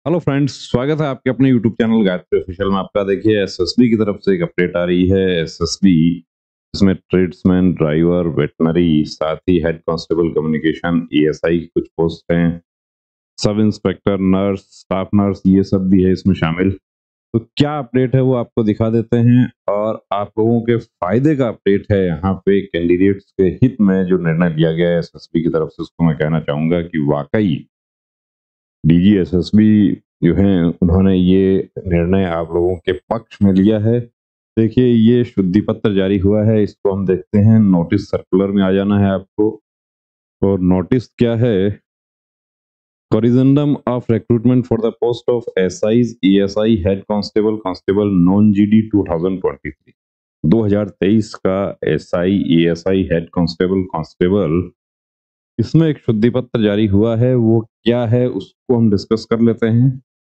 Hello friends, स्वागत है आपके अपने यूट्यूब चैनल गायत्री ऑफिशियल में। आपका देखिए एसएसबी की तरफ से एक अपडेट आ रही है। एसएसबी इसमें ट्रेड्समैन, ड्राइवर, वेटनरी, साथ ही हेड कांस्टेबल कम्युनिकेशन, एएसआई की कुछ पोस्ट हैं, sub inspector, nurse, staff nurse, ये सब भी है इसमें शामिल। तो क्या अपडेट है वो आपको दिखा देते हैं, और आप लोगों के फायदे का अपडेट है। यहाँ पे कैंडिडेट्स के हित में जो निर्णय लिया गया है एसएसबी की तरफ से, उसको मैं कहना चाहूंगा कि वाकई डीजी एसएसबी जो है उन्होंने ये निर्णय आप लोगों के पक्ष में लिया है। देखिए, ये शुद्धि पत्र जारी हुआ है, इसको हम देखते हैं। नोटिस सर्कुलर में आ जाना है आपको। और नोटिस क्या है? Corrigendum of recruitment for the post of SIs, ESI, head constable, constable, non GD 2023। 2023 का SI, ESI, head constable, constable, इसमें एक शुद्धि पत्र जारी हुआ है। वो क्या है उसको हम डिस्कस कर लेते हैं।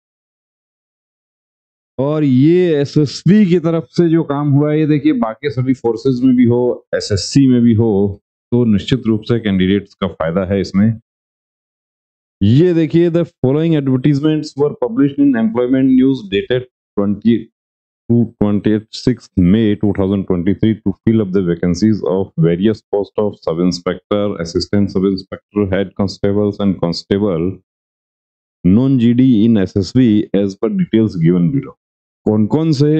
और ये एसएसबी की तरफ से जो काम हुआ है, ये देखिए बाकी सभी फोर्सेस में भी हो, एसएससी में भी हो, तो निश्चित रूप से कैंडिडेट्स का फायदा है इसमें। ये देखिए, the following advertisements were published in employment news dated 20 to 26 May 2023 to fill up the vacancies of various posts of sub inspector, assistant sub inspector, head constables and constable non GD in SSB as per details given below। कौन कौन से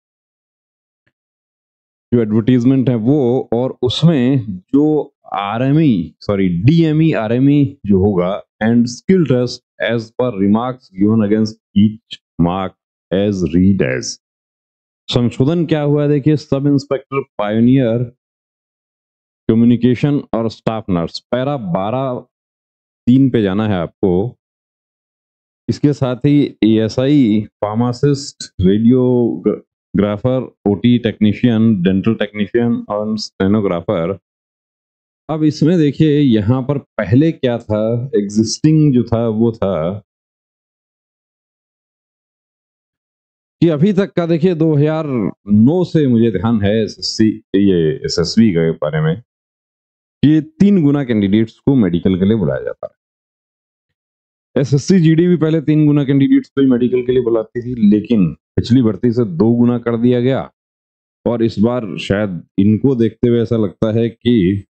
जो advertisement है वो, और उसमें जो DME RME जो होगा, एंड स्किल टेस्ट एज पर remarks given against each mark as read as. संशोधन क्या हुआ? देखिए, सब इंस्पेक्टर, पायोनियर, कम्युनिकेशन और स्टाफ नर्स, पैरा 12(3) पे जाना है आपको। इसके साथ ही ASI, pharmacist, radiographer, OT technician, dental technician और स्टेनोग्राफर। अब इसमें देखिए, यहाँ पर पहले क्या था, एग्जिस्टिंग जो था वो था कि अभी तक का, देखिए 2009 से मुझे ध्यान है एसएसबी के बारे में, कि 3 गुना कैंडिडेट्स को मेडिकल के लिए बुलाया जाता है। एसएससी जीडी भी पहले 3 गुना कैंडिडेट्स को मेडिकल के लिए बुलाती थी, लेकिन पिछली भर्ती से 2 गुना कर दिया गया। और इस बार शायद इनको देखते हुए ऐसा लगता है कि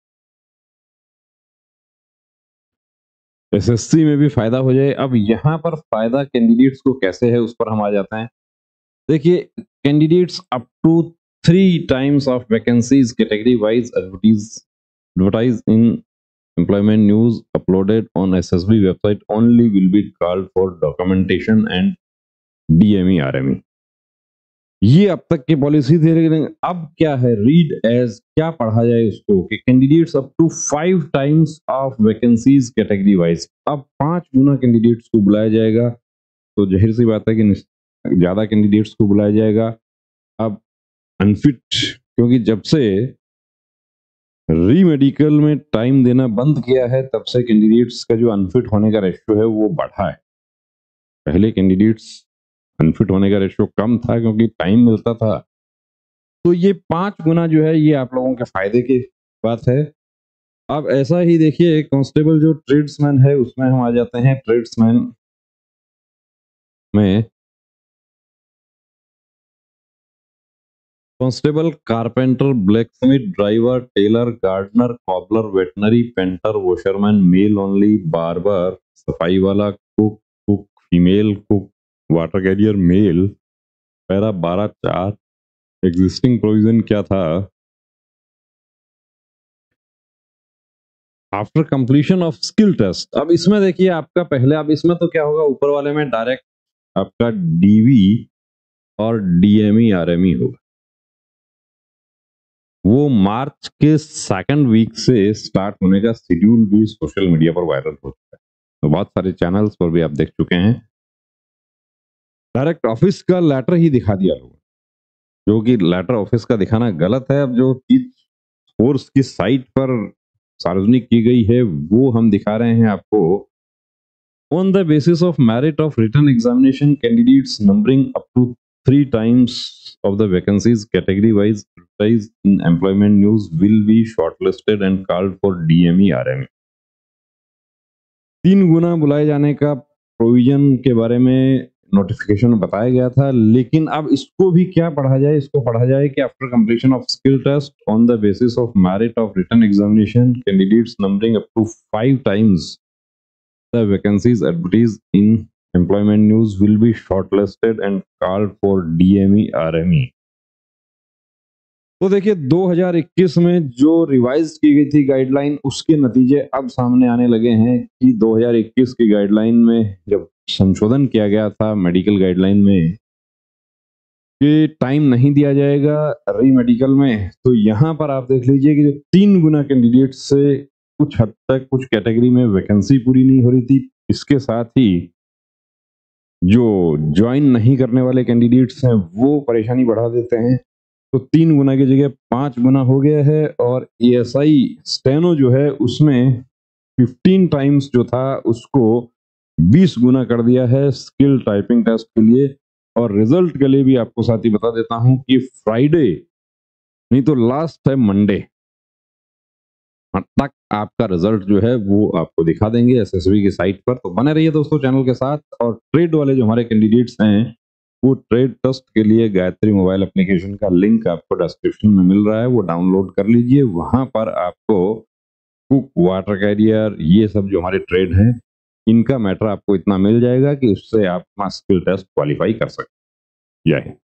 एसएससी में भी फायदा हो जाए। अब यहाँ पर फायदा कैंडिडेट्स को कैसे है उस पर हम आ जाते हैं। देखिए, candidates up to 3 times of vacancies category wise advertise in employment news uploaded on SSB website only will be called for documentation and DME RME। ये अब तक की पॉलिसी थी, लेकिन अब क्या है, रीड एज क्या पढ़ा जाए उसको, कि candidates up to 5 times of vacancies category wise. अब 5 गुना कैंडिडेट्स को बुलाया जाएगा, तो जाहिर सी बात है कि ज्यादा कैंडिडेट्स को बुलाया जाएगा। अब अनफिट, क्योंकि जब से री मेडिकल में टाइम देना बंद किया है, तब से कैंडिडेट्स का जो अनफिट होने का रेशियो है वो बढ़ा है। पहले कैंडिडेट्स अनफिट होने का रेशियो कम था क्योंकि टाइम मिलता था। तो ये 5 गुना जो है, ये आप लोगों के फायदे की बात है। अब ऐसा ही देखिए, कांस्टेबल जो ट्रेड्समैन है उसमें हम आ जाते हैं। ट्रेड्समैन में constable, carpenter, blacksmith, driver, tailor, gardener, cobbler, veterinary, painter, washerman male only, barber, सफाई वाला, cook, cook female, cook, water carrier male, para 12(4)। Existing provision क्या था? After completion of skill test. अब इसमें देखिए आपका पहले, अब इसमें तो क्या होगा, ऊपर वाले में डायरेक्ट आपका डीवी और डीएमई आरएमई होगा। वो मार्च के 2nd वीक से स्टार्ट होने का शेड्यूल भी सोशल मीडिया पर वायरल हो चुका है, तो बहुत सारे चैनल्स पर भी आप देख चुके हैं। डायरेक्ट ऑफिस का लेटर ही दिखा दिया लोगों, जो कि लेटर ऑफिस का दिखाना गलत है। अब जो चीज फोर्स की साइट पर सार्वजनिक की गई है वो हम दिखा रहे हैं आपको। On the basis of merit of written examination, candidates numbering up to 3 times of the vacancies category wise advertised in employment news will be shortlisted and called for DME RME। 3 गुना बुलाए जाने का प्रोविजन के बारे में notification में बताया गया था, लेकिन अब इसको भी क्या पढ़ा जाए, इसको पढ़ा जाए कि after completion of skill test on the basis of merit of written examination candidates numbering up to 5 times the vacancies advertised in employment news will be shortlisted and called for DME RME. तो देखिए 2021 में जो revise की गई थी guideline, उसके नतीजे अब सामने आने लगे हैं कि 2021 की गाइडलाइन में जब संशोधन किया गया था मेडिकल गाइडलाइन में कि टाइम नहीं दिया जाएगा री मेडिकल में, तो यहाँ पर आप देख लीजिए कि जो 3 गुना कैंडिडेट से कुछ हद तक कुछ कैटेगरी में वैकेंसी पूरी नहीं हो रही थी। इसके साथ ही जो ज्वाइन नहीं करने वाले कैंडिडेट्स हैं वो परेशानी बढ़ा देते हैं। तो 3 गुना की जगह 5 गुना हो गया है और एएसआई स्टेनो जो है उसमें 15 टाइम्स जो था उसको 20 गुना कर दिया है स्किल टाइपिंग टेस्ट के लिए। और रिजल्ट के लिए भी आपको साथ ही बता देता हूं कि फ्राइडे नहीं तो लास्ट है मंडे तक आपका रिजल्ट जो है वो आपको दिखा देंगे एसएसबी की साइट पर। तो बने रहिए दोस्तों चैनल के साथ। और ट्रेड वाले जो हमारे कैंडिडेट्स हैं वो ट्रेड टेस्ट के लिए गायत्री मोबाइल एप्लीकेशन का लिंक आपको डिस्क्रिप्शन में मिल रहा है, वो डाउनलोड कर लीजिए। वहां पर आपको कुक, वाटर कैरियर, ये सब जो हमारे ट्रेड हैं इनका मैटर आपको इतना मिल जाएगा कि उससे आप स्किल टेस्ट क्वालिफाई कर सकते हैं। जय हिंद।